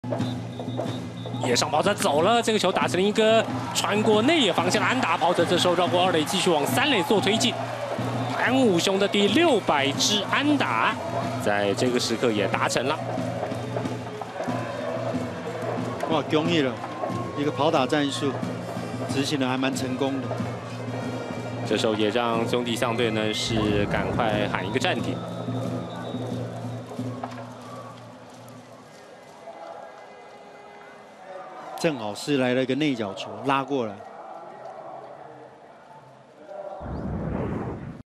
野上跑者走了，这个球打成了一个穿过内野防线的安打，跑者这时候绕过二垒，继续往三垒做推进。潘武雄的第600支安打，在这个时刻也达成了。 哇，恭喜了！一个跑打战术执行的还蛮成功的。 这时候也让兄弟象队呢是赶快喊一个暂停。 正好是来了一个内角球拉过来。